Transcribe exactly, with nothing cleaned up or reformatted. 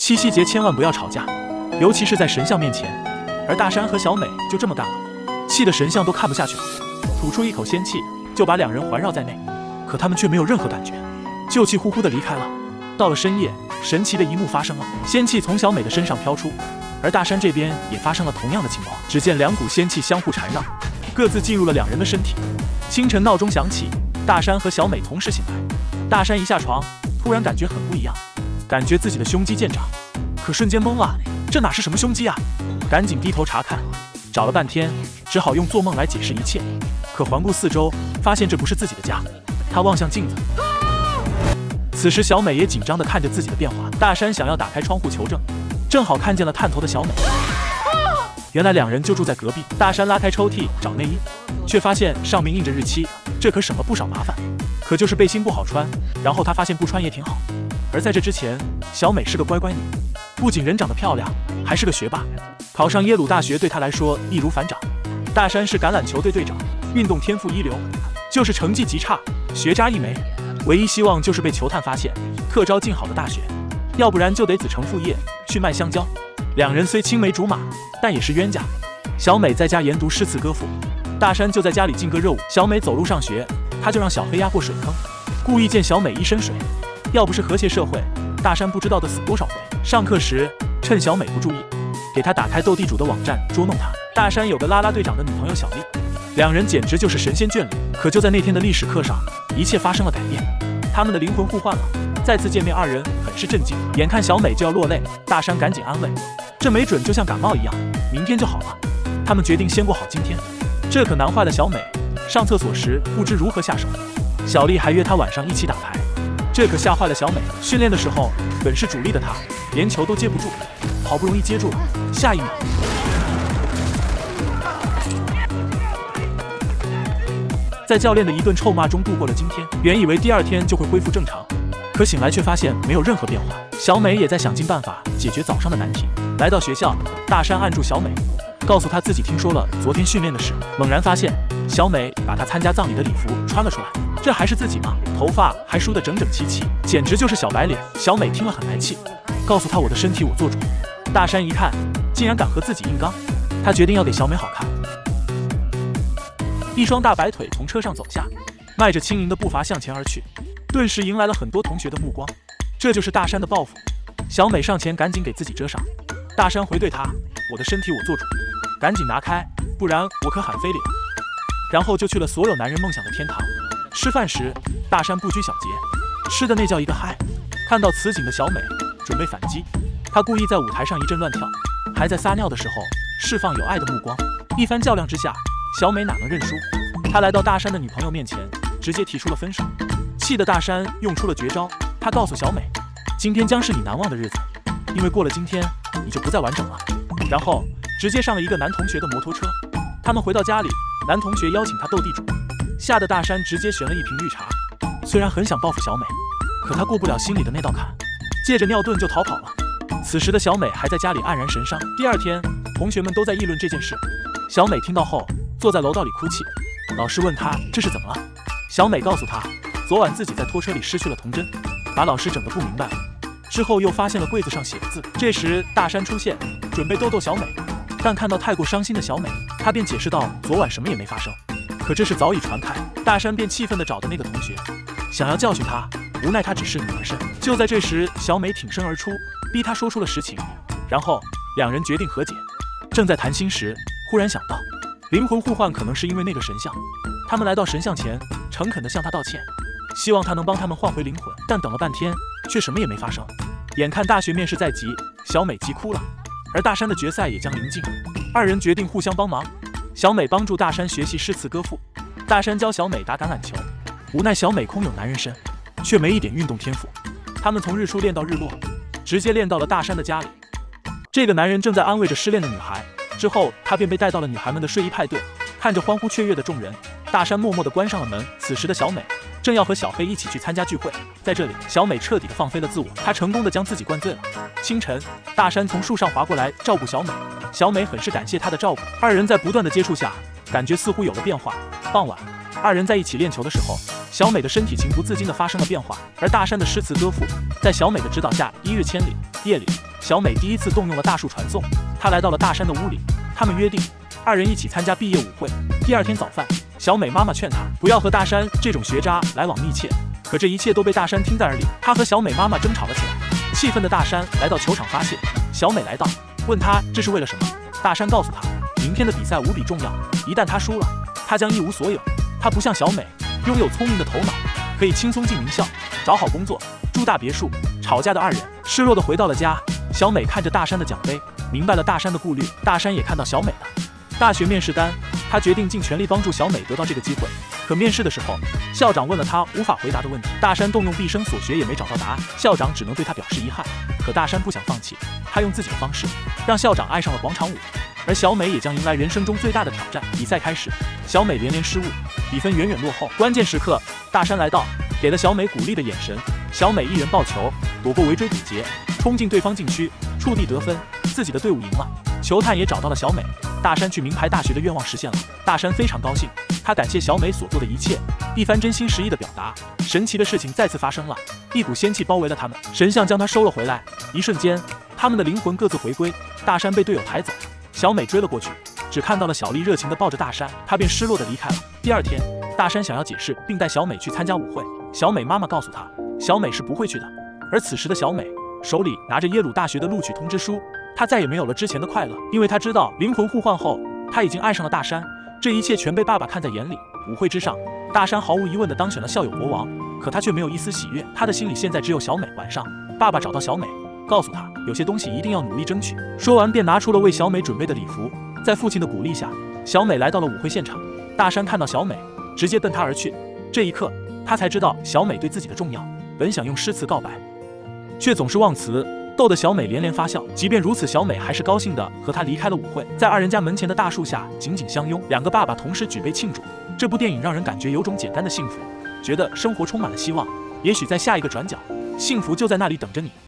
七夕节千万不要吵架，尤其是在神像面前。而大山和小美就这么干了，气得神像都看不下去了，吐出一口仙气，就把两人环绕在内。可他们却没有任何感觉，就气呼呼地离开了。到了深夜，神奇的一幕发生了，仙气从小美的身上飘出，而大山这边也发生了同样的情况。只见两股仙气相互缠绕，各自进入了两人的身体。清晨闹钟响起，大山和小美同时醒来。大山一下床，突然感觉很不一样，感觉自己的胸肌渐长，可瞬间懵了，这哪是什么胸肌啊？赶紧低头查看，找了半天，只好用做梦来解释一切。可环顾四周，发现这不是自己的家。他望向镜子，此时小美也紧张地看着自己的变化。大山想要打开窗户求证，正好看见了探头的小美。原来两人就住在隔壁。大山拉开抽屉找内衣，却发现上面印着日期，这可省了不少麻烦。可就是背心不好穿，然后他发现不穿也挺好。而在这之前，小美是个乖乖女，不仅人长得漂亮，还是个学霸。考上耶鲁大学对她来说易如反掌。大山是橄榄球队队长，运动天赋一流，就是成绩极差，学渣一枚，唯一希望就是被球探发现，特招进好的大学，要不然就得子承父业去卖香蕉。两人虽青梅竹马，但也是冤家。小美在家研读诗词歌赋，大山就在家里劲歌热舞。小美走路上学，他就让小黑压过水坑，故意溅小美一身水。要不是和谐社会，大山不知道的死多少回。上课时趁小美不注意，给他打开斗地主的网站捉弄她。大山有个啦啦队长的女朋友小丽，两人简直就是神仙眷侣。可就在那天的历史课上，一切发生了改变，他们的灵魂互换了。再次见面，二人很是震惊。眼看小美就要落泪，大山赶紧安慰，这没准就像感冒一样，明天就好了。他们决定先过好今天。这可难坏了小美，上厕所时不知如何下手。小丽还约她晚上一起打牌，这可吓坏了小美。训练的时候本是主力的她，连球都接不住，好不容易接住了，下一秒在教练的一顿臭骂中度过了今天。原以为第二天就会恢复正常，可醒来却发现没有任何变化。小美也在想尽办法解决早上的难题。来到学校，大山按住小美，告诉她自己听说了昨天训练的事。猛然发现小美把她参加葬礼的礼服穿了出来，这还是自己吗？头发还梳得整整齐齐，简直就是小白脸。小美听了很来气，告诉她我的身体我做主。大山一看，竟然敢和自己硬刚，他决定要给小美好看。一双大白腿从车上走下，迈着轻盈的步伐向前而去，顿时迎来了很多同学的目光。这就是大山的报复。小美上前赶紧给自己遮上。大山回对她，我的身体我做主，赶紧拿开，不然我可喊非礼了。然后就去了所有男人梦想的天堂。吃饭时，大山不拘小节，吃的那叫一个嗨。看到此景的小美准备反击，她故意在舞台上一阵乱跳，还在撒尿的时候释放有爱的目光。一番较量之下，小美哪能认输？她来到大山的女朋友面前，直接提出了分手。气得大山用出了绝招，他告诉小美，今天将是你难忘的日子，因为过了今天你就不再完整了。然后直接上了一个男同学的摩托车。他们回到家里，男同学邀请他斗地主，吓得大山直接选了一瓶绿茶。虽然很想报复小美，可他过不了心里的那道坎，借着尿遁就逃跑了。此时的小美还在家里黯然神伤。第二天，同学们都在议论这件事。小美听到后，坐在楼道里哭泣。老师问她这是怎么了，小美告诉他，昨晚自己在拖车里失去了童真，把老师整得不明白了。之后又发现了柜子上写的字。这时大山出现，准备逗逗小美，但看到太过伤心的小美，他便解释道昨晚什么也没发生。可这事早已传开，大山便气愤地找的那个同学，想要教训他，无奈他只是女儿身。就在这时，小美挺身而出，逼他说出了实情，然后两人决定和解。正在谈心时，忽然想到灵魂互换可能是因为那个神像。他们来到神像前，诚恳地向他道歉，希望他能帮他们换回灵魂。但等了半天，却什么也没发生。眼看大学面试在即，小美急哭了，而大山的决赛也将临近，二人决定互相帮忙。小美帮助大山学习诗词歌赋，大山教小美打橄榄球。无奈小美空有男人身，却没一点运动天赋。他们从日出练到日落，直接练到了大山的家里。这个男人正在安慰着失恋的女孩，之后他便被带到了女孩们的睡衣派对。看着欢呼雀跃的众人，大山默默地关上了门。此时的小美正要和小黑一起去参加聚会，在这里，小美彻底地放飞了自我，她成功地将自己灌醉了。清晨，大山从树上滑过来照顾小美，小美很是感谢他的照顾。二人在不断的接触下，感觉似乎有了变化。傍晚，二人在一起练球的时候，小美的身体情不自禁地发生了变化，而大山的诗词歌赋在小美的指导下一日千里。夜里， 小美第一次动用了大树传送，她来到了大山的屋里，他们约定二人一起参加毕业舞会。第二天早饭，小美妈妈劝她不要和大山这种学渣来往密切，可这一切都被大山听在耳里，他和小美妈妈争吵了起来。气愤的大山来到球场发泄，小美来到，问他这是为了什么。大山告诉他，明天的比赛无比重要，一旦他输了，他将一无所有。他不像小美，拥有聪明的头脑，可以轻松进名校，找好工作，住大别墅。吵架的二人失落地回到了家。小美看着大山的奖杯，明白了大山的顾虑，大山也看到小美的大学面试单，他决定尽全力帮助小美得到这个机会。可面试的时候，校长问了他无法回答的问题，大山动用毕生所学也没找到答案，校长只能对他表示遗憾。可大山不想放弃，他用自己的方式让校长爱上了广场舞，而小美也将迎来人生中最大的挑战。比赛开始，小美连连失误，比分远远落后。关键时刻，大山来到，给了小美鼓励的眼神。小美一人抱球，躲过围追堵截，冲进对方禁区，触地得分，自己的队伍赢了。球探也找到了小美，大山去名牌大学的愿望实现了。大山非常高兴，他感谢小美所做的一切，一番真心实意的表达。神奇的事情再次发生了，一股仙气包围了他们，神像将他收了回来。一瞬间，他们的灵魂各自回归。大山被队友抬走，小美追了过去，只看到了小丽热情地抱着大山，她便失落地离开了。第二天，大山想要解释，并带小美去参加舞会。小美妈妈告诉他，小美是不会去的。而此时的小美手里拿着耶鲁大学的录取通知书，她再也没有了之前的快乐，因为她知道灵魂互换后，她已经爱上了大山。这一切全被爸爸看在眼里。舞会之上，大山毫无疑问地当选了校友国王，可他却没有一丝喜悦，他的心里现在只有小美。晚上，爸爸找到小美，告诉她有些东西一定要努力争取。说完便拿出了为小美准备的礼服。在父亲的鼓励下，小美来到了舞会现场。大山看到小美，直接奔她而去。这一刻，他才知道小美对自己的重要。本想用诗词告白，却总是忘词，逗得小美连连发笑。即便如此，小美还是高兴地和他离开了舞会，在二人家门前的大树下紧紧相拥，两个爸爸同时举杯庆祝。这部电影让人感觉有种简单的幸福，觉得生活充满了希望。也许在下一个转角，幸福就在那里等着你。